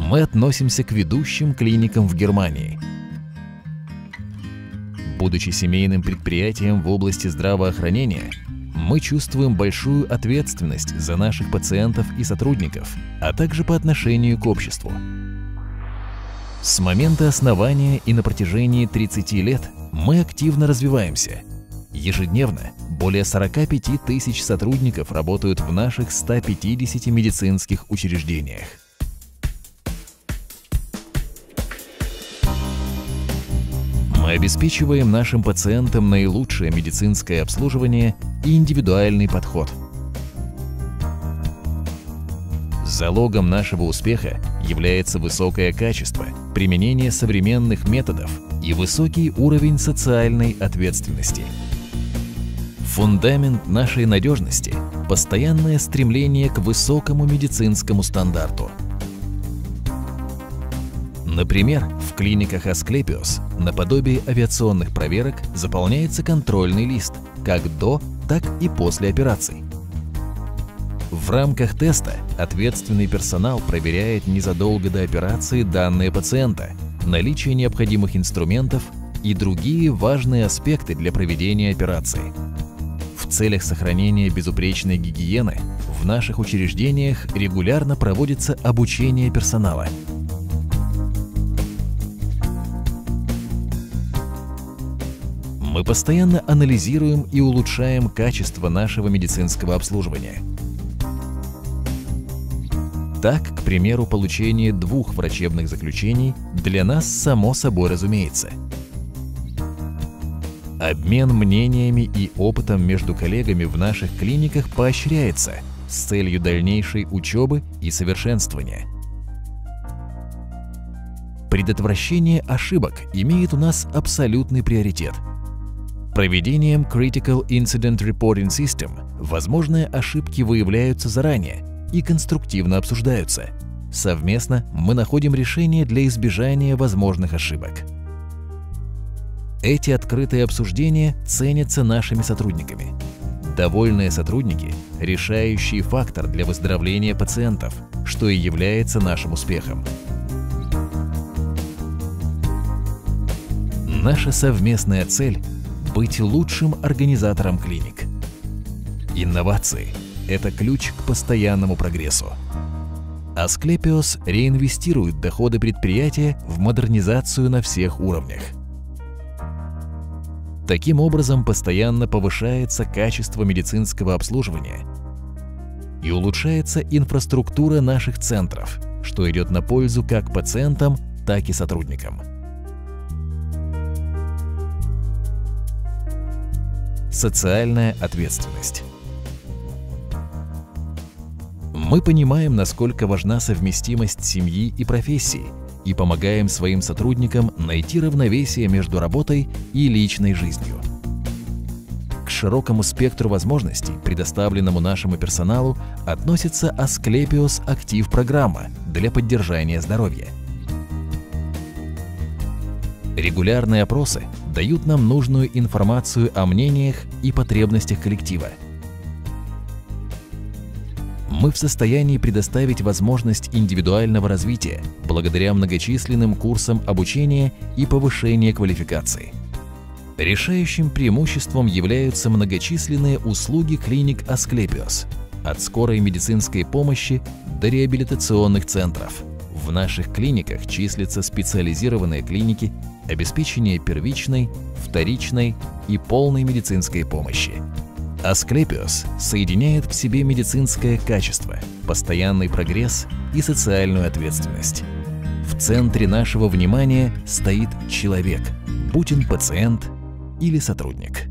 мы относимся к ведущим клиникам в Германии. Будучи семейным предприятием в области здравоохранения, мы чувствуем большую ответственность за наших пациентов и сотрудников, а также по отношению к обществу. С момента основания и на протяжении 30 лет мы активно развиваемся. Ежедневно более 45 тысяч сотрудников работают в наших 150 медицинских учреждениях. Мы обеспечиваем нашим пациентам наилучшее медицинское обслуживание и индивидуальный подход. Залогом нашего успеха является высокое качество, применение современных методов и высокий уровень социальной ответственности. Фундамент нашей надежности – постоянное стремление к высокому медицинскому стандарту. Например, в клиниках Asclepios наподобие авиационных проверок заполняется контрольный лист как до, так и после операций. В рамках теста ответственный персонал проверяет незадолго до операции данные пациента, наличие необходимых инструментов и другие важные аспекты для проведения операции. В целях сохранения безупречной гигиены в наших учреждениях регулярно проводится обучение персонала. Мы постоянно анализируем и улучшаем качество нашего медицинского обслуживания. Так, к примеру, получение 2 врачебных заключений для нас само собой разумеется. Обмен мнениями и опытом между коллегами в наших клиниках поощряется с целью дальнейшей учебы и совершенствования. Предотвращение ошибок имеет у нас абсолютный приоритет. Проведением Critical Incident Reporting System возможные ошибки выявляются заранее и конструктивно обсуждаются. Совместно мы находим решения для избежания возможных ошибок. Эти открытые обсуждения ценятся нашими сотрудниками. Довольные сотрудники – решающий фактор для выздоровления пациентов, что и является нашим успехом. Наша совместная цель – быть лучшим организатором клиник. Инновации – это ключ к постоянному прогрессу. Asclepios реинвестирует доходы предприятия в модернизацию на всех уровнях. Таким образом, постоянно повышается качество медицинского обслуживания и улучшается инфраструктура наших центров, что идет на пользу как пациентам, так и сотрудникам. Социальная ответственность. Мы понимаем, насколько важна совместимость семьи и профессии, и помогаем своим сотрудникам найти равновесие между работой и личной жизнью. К широкому спектру возможностей, предоставленному нашему персоналу, относится Asclepios Актив-программа для поддержания здоровья. Регулярные опросы дают нам нужную информацию о мнениях и потребностях коллектива. Мы в состоянии предоставить возможность индивидуального развития благодаря многочисленным курсам обучения и повышения квалификации. Решающим преимуществом являются многочисленные услуги клиник Asclepios, от скорой медицинской помощи до реабилитационных центров. В наших клиниках числятся специализированные клиники обеспечения первичной, вторичной и полной медицинской помощи. Asclepios соединяет в себе медицинское качество, постоянный прогресс и социальную ответственность. В центре нашего внимания стоит человек, будь он пациент или сотрудник.